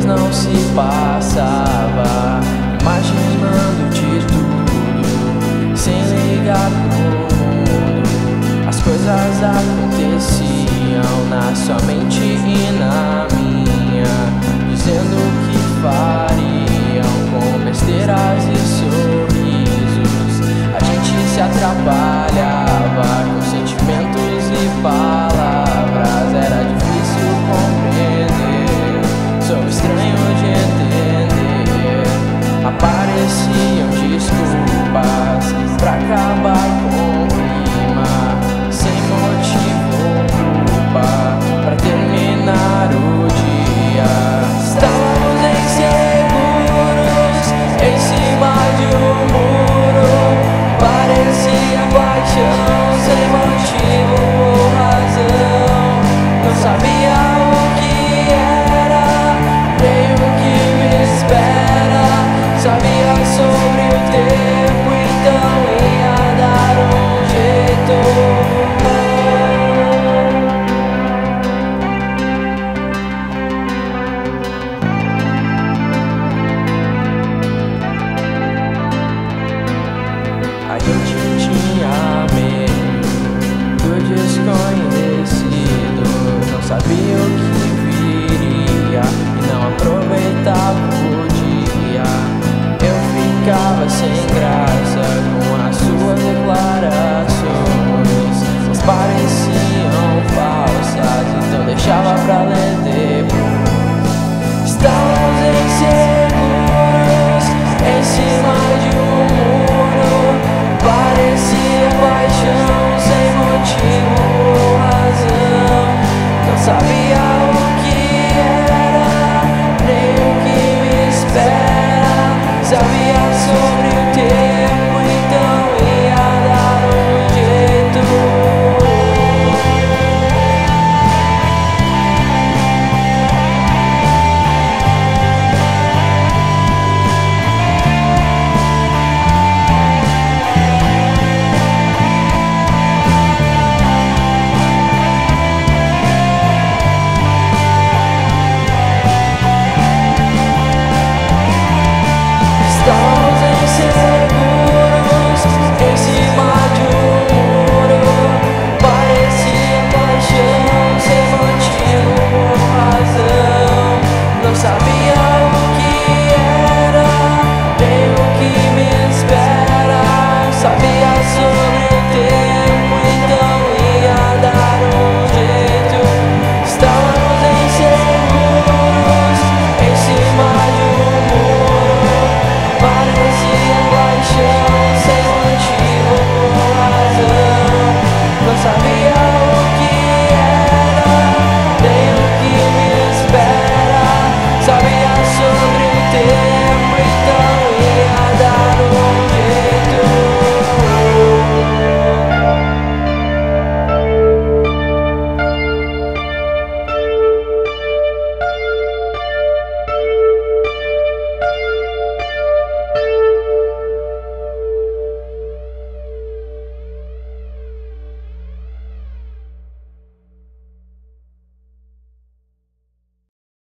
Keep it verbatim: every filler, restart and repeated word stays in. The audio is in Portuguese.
não se passava, imaginando de tudo, sem ligar pro mundo. As coisas aconteciam na sua mente e na minha, dizendo o que fariam com besteiras e sorrisos. A gente se atrapalhava com sentimentos e palavras. Era difícil compreender, sou estranho de entender. Apareciam desculpas pra acabar com o clima, sem motivo ou culpa, pra terminar o dia. Estávamos inseguros em cima de um muro, parecia paixão sem motivo ou razão. Não sabia o que era, nem o que me espera. Sabia sobre o tempo, então ia dar um jeito. A gente tinha medo do desconhecido, não sabia o que viria e não aproveitava o dia. Eu ficava sem graça